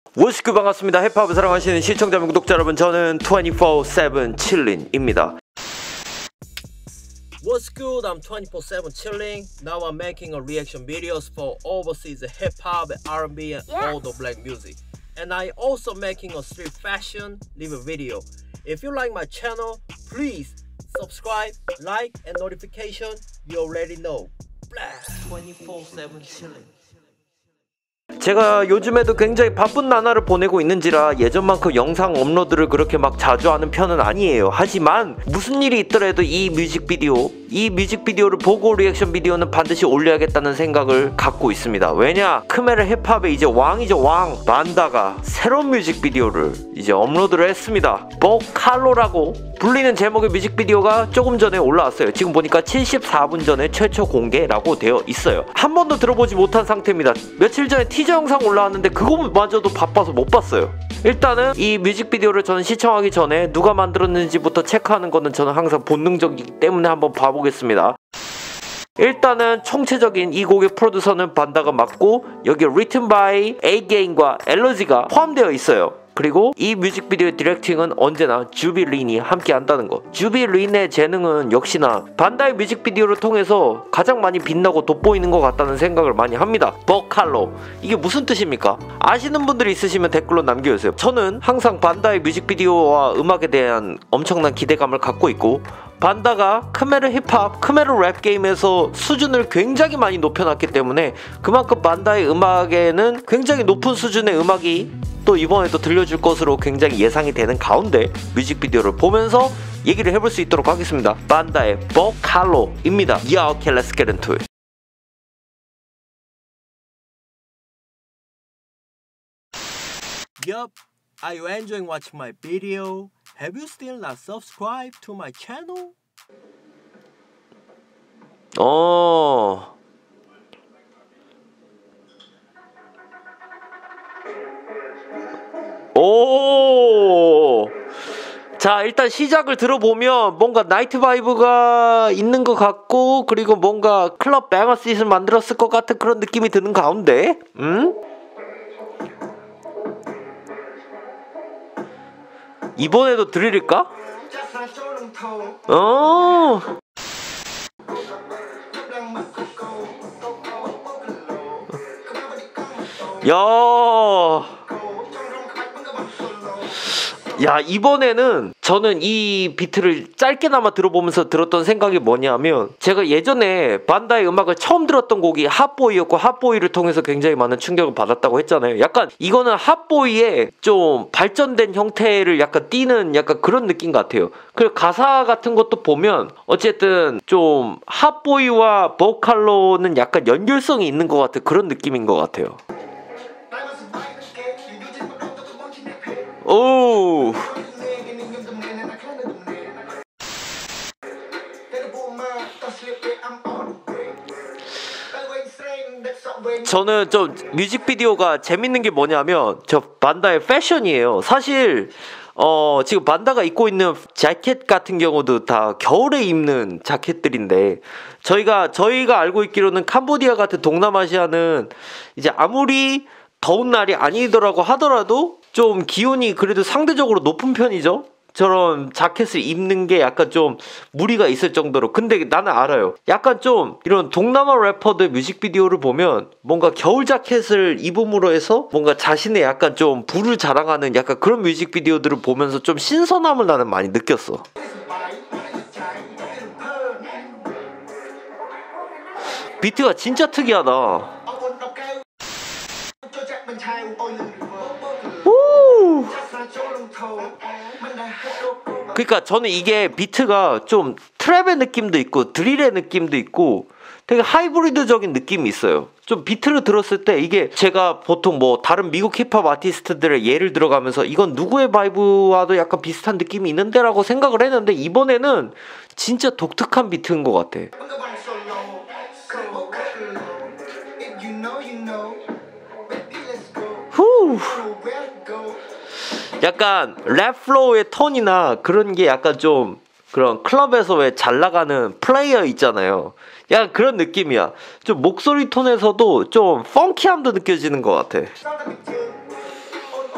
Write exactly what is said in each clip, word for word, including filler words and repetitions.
워스큐 반갑습니다. 힙합을 사랑하시는 시청자 및 구독자 여러분, 저는 이십사 세븐 칠린입니다. What's good? I'm twenty-four seven chilling. Now I'm making a reaction videos for overseas hip hop, R and B, and Yeah. all the black music. And I also making a street fashion live video. If you like my channel, please subscribe, like, and notification. You already know. twenty-four seven chilling. 제가 요즘에도 굉장히 바쁜 나날을 보내고 있는지라 예전만큼 영상 업로드를 그렇게 막 자주 하는 편은 아니에요. 하지만 무슨 일이 있더라도 이 뮤직비디오 이 뮤직비디오를 보고 리액션 비디오는 반드시 올려야겠다는 생각을 갖고 있습니다. 왜냐? 크메르 힙합의 이제 왕이죠, 왕 반다가 새로운 뮤직비디오를 이제 업로드를 했습니다. 보칼로라고 불리는 제목의 뮤직비디오가 조금 전에 올라왔어요. 지금 보니까 칠십사 분 전에 최초 공개라고 되어 있어요. 한 번도 들어보지 못한 상태입니다. 며칠 전에 티저 영상 올라왔는데 그거마저도 바빠서 못 봤어요. 일단은 이 뮤직비디오를 저는 시청하기 전에 누가 만들었는지부터 체크하는 거는 저는 항상 본능적이기 때문에 한번 봐보겠습니다. 일단은 총체적인 이 곡의 프로듀서는 반다가 맞고 여기 Written by A-Gain과 엘러지가 포함되어 있어요. 그리고 이 뮤직비디오의 디렉팅은 언제나 주비 린이 함께 한다는 거. 주비 린의 재능은 역시나 반다의 뮤직비디오를 통해서 가장 많이 빛나고 돋보이는 것 같다는 생각을 많이 합니다. 보칼로, 이게 무슨 뜻입니까? 아시는 분들이 있으시면 댓글로 남겨주세요. 저는 항상 반다의 뮤직비디오와 음악에 대한 엄청난 기대감을 갖고 있고, 반다가 크메르 힙합, 크메르 랩 게임에서 수준을 굉장히 많이 높여놨기 때문에 그만큼 반다의 음악에는 굉장히 높은 수준의 음악이 또 이번에도 들려줄 것으로 굉장히 예상이 되는 가운데 뮤직비디오를 보면서 얘기를 해볼 수 있도록 하겠습니다. 반다의 보칼로입니다. Yeah, okay, let's get into it. Yup. Are you enjoying watching my video? Have you still not subscribed to my channel? 어... 오... 자, 일단 시작을 들어보면 뭔가 나이트 바이브가 있는 것 같고, 그리고 뭔가 클럽 뱅어스잇을 만들었을 것 같은 그런 느낌이 드는 가운데, 음? 이번에도 드릴일까? 어. 야. 야, 이번에는 저는 이 비트를 짧게나마 들어보면서 들었던 생각이 뭐냐면, 제가 예전에 반다의 음악을 처음 들었던 곡이 핫보이였고, 핫보이를 통해서 굉장히 많은 충격을 받았다고 했잖아요. 약간 이거는 핫보이의 좀 발전된 형태를 약간 띄는 약간 그런 느낌 같아요. 그리고 가사 같은 것도 보면 어쨌든 좀 핫보이와 보칼로는 약간 연결성이 있는 것 같은 그런 느낌인 것 같아요. 오. 저는 좀 뮤직비디오가 재밌는 게 뭐냐면 저 반다의 패션이에요. 사실 어 지금 반다가 입고 있는 자켓 같은 경우도 다 겨울에 입는 자켓들인데, 저희가 저희가 알고 있기로는 캄보디아 같은 동남아시아는 이제 아무리 더운 날이 아니더라고 하더라도 좀 기온이 그래도 상대적으로 높은 편이죠. 저런 자켓을 입는 게 약간 좀 무리가 있을 정도로. 근데 나는 알아요. 약간 좀 이런 동남아 래퍼들 뮤직비디오를 보면 뭔가 겨울 자켓을 입음으로 해서 뭔가 자신의 약간 좀 부를 자랑하는 약간 그런 뮤직비디오들을 보면서 좀 신선함을 나는 많이 느꼈어. 비트가 진짜 특이하다. 오! 그러니까 저는 이게 비트가 좀 트랩의 느낌도 있고 드릴의 느낌도 있고 되게 하이브리드적인 느낌이 있어요. 좀 비트를 들었을 때 이게 제가 보통 뭐 다른 미국 힙합 아티스트들의 예를 들어가면서 이건 누구의 바이브와도 약간 비슷한 느낌이 있는데 라고 생각을 했는데, 이번에는 진짜 독특한 비트인 것 같아. 후. 약간 랩 플로우의 톤이나 그런 게 약간 좀 그런 클럽에서 왜 잘 나가는 플레이어 있잖아요. 약간 그런 느낌이야. 좀 목소리 톤에서도 좀 펑키함도 느껴지는 것 같아.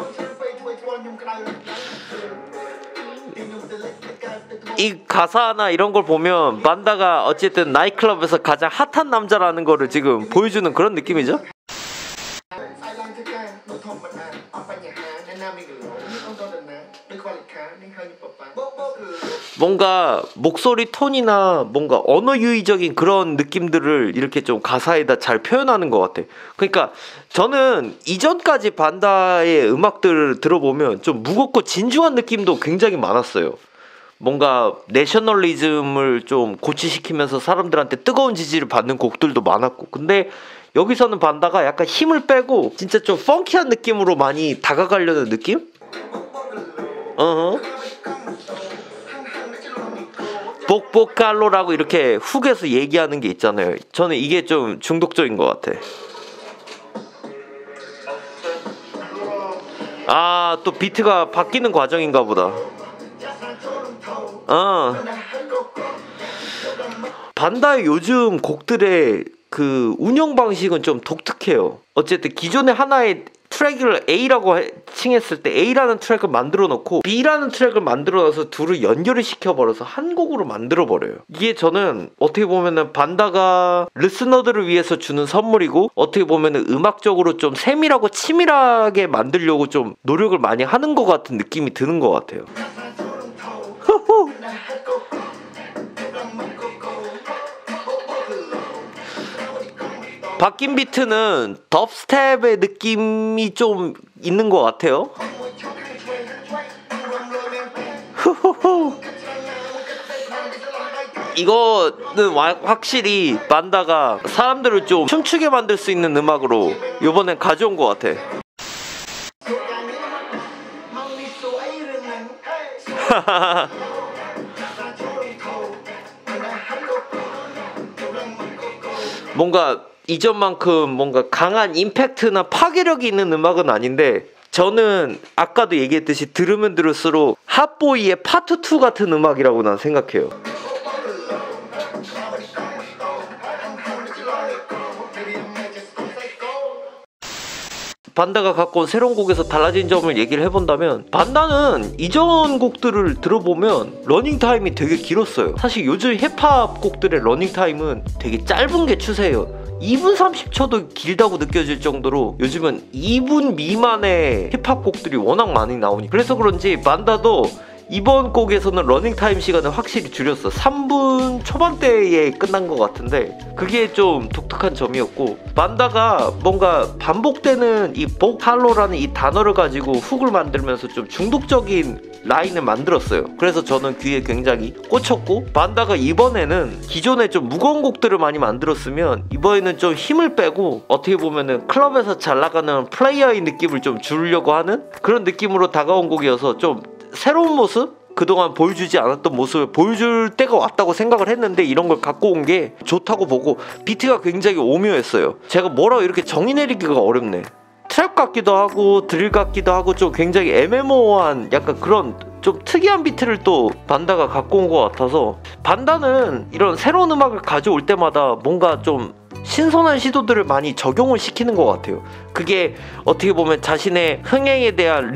이 가사나 이런 걸 보면 반다가 어쨌든 나이트클럽에서 가장 핫한 남자라는 거를 지금 보여주는 그런 느낌이죠? 뭔가 목소리 톤이나 뭔가 언어 유희적인 그런 느낌들을 이렇게 좀 가사에다 잘 표현하는 것 같아. 그러니까 저는 이전까지 반다의 음악들을 들어보면 좀 무겁고 진중한 느낌도 굉장히 많았어요. 뭔가 내셔널리즘을 좀 고취시키면서 사람들한테 뜨거운 지지를 받는 곡들도 많았고, 근데 여기서는 반다가 약간 힘을 빼고 진짜 좀 펑키한 느낌으로 많이 다가가려는 느낌? 어허. 복복갈로라고 이렇게 훅에서 얘기하는 게 있잖아요. 저는 이게 좀 중독적인 것 같아. 아, 또 비트가 바뀌는 과정인가 보다. 어. 반다의 요즘 곡들의 그 운영 방식은 좀 독특해요. 어쨌든 기존의 하나의 트랙을 A라고 해, 칭했을 때 A라는 트랙을 만들어 놓고 B라는 트랙을 만들어 놔서 둘을 연결을 시켜버려서 한 곡으로 만들어 버려요. 이게 저는 어떻게 보면은 반다가 리스너들을 위해서 주는 선물이고, 어떻게 보면은 음악적으로 좀 세밀하고 치밀하게 만들려고 좀 노력을 많이 하는 것 같은 느낌이 드는 것 같아요. 바뀐 비트는 덥스텝의 느낌이 좀 있는 것 같아요. 이거는 확실히 반다가 사람들을 좀 춤추게 만들 수 있는 음악으로 이번엔 가져온 것 같아. 뭔가 이전만큼 뭔가 강한 임팩트나 파괴력이 있는 음악은 아닌데, 저는 아까도 얘기했듯이 들으면 들을수록 핫보이의 파트 투 같은 음악이라고 난 생각해요. 반다가 갖고 온 새로운 곡에서 달라진 점을 얘기를 해본다면, 반다는 이전 곡들을 들어보면 러닝타임이 되게 길었어요. 사실 요즘 힙합 곡들의 러닝타임은 되게 짧은 게 추세예요. 이 분 삼십 초도 길다고 느껴질 정도로 요즘은 이 분 미만의 힙합 곡들이 워낙 많이 나오니, 그래서 그런지 반다도 이번 곡에서는 러닝타임 시간을 확실히 줄였어. 삼 분 초반대에 끝난 것 같은데, 그게 좀 독특한 점이었고, 반다가 뭔가 반복되는 이 복할로라는 이 단어를 가지고 훅을 만들면서 좀 중독적인 라인을 만들었어요. 그래서 저는 귀에 굉장히 꽂혔고, 반다가 이번에는 기존에 좀 무거운 곡들을 많이 만들었으면 이번에는 좀 힘을 빼고 어떻게 보면은 클럽에서 잘 나가는 플레이어의 느낌을 좀 주려고 하는 그런 느낌으로 다가온 곡이어서 좀 새로운 모습? 그동안 보여주지 않았던 모습을 보여줄 때가 왔다고 생각을 했는데, 이런 걸 갖고 온 게 좋다고 보고, 비트가 굉장히 오묘했어요. 제가 뭐라고 이렇게 정의 내리기가 어렵네. 트랩 같기도 하고 드릴 같기도 하고 좀 굉장히 애매모호한 약간 그런 좀 특이한 비트를 또 반다가 갖고 온 것 같아서, 반다는 이런 새로운 음악을 가져올 때마다 뭔가 좀 신선한 시도들을 많이 적용을 시키는 것 같아요. 그게 어떻게 보면 자신의 흥행에 대한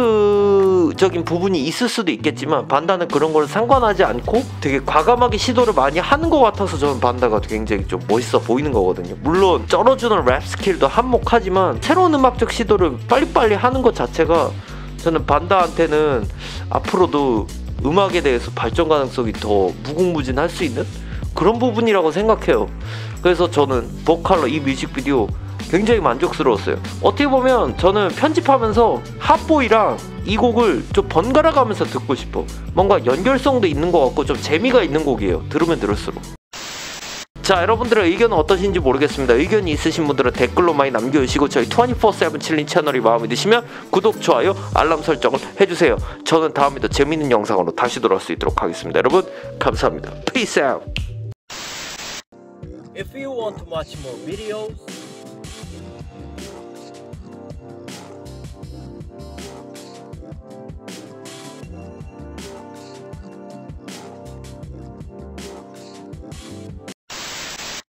리스크적인 부분이 있을 수도 있겠지만, 반다는 그런 걸 상관하지 않고 되게 과감하게 시도를 많이 하는 것 같아서 저는 반다가 굉장히 좀 멋있어 보이는 거거든요. 물론 쩔어주는 랩 스킬도 한몫하지만 새로운 음악적 시도를 빨리빨리 하는 것 자체가 저는 반다한테는 앞으로도 음악에 대해서 발전 가능성이 더 무궁무진할 수 있는 그런 부분이라고 생각해요. 그래서 저는 복할로 이 뮤직비디오 굉장히 만족스러웠어요. 어떻게 보면 저는 편집하면서 핫보이랑 이 곡을 좀 번갈아 가면서 듣고 싶어. 뭔가 연결성도 있는 것 같고 좀 재미가 있는 곡이에요. 들으면 들을수록. 자, 여러분들의 의견은 어떠신지 모르겠습니다. 의견이 있으신 분들은 댓글로 많이 남겨주시고, 저희 이십사 세븐 칠린 채널이 마음에 드시면 구독, 좋아요, 알람 설정을 해주세요. 저는 다음에도 재밌는 영상으로 다시 돌아올 수 있도록 하겠습니다. 여러분 감사합니다. Peace out. If you want to watch more videos,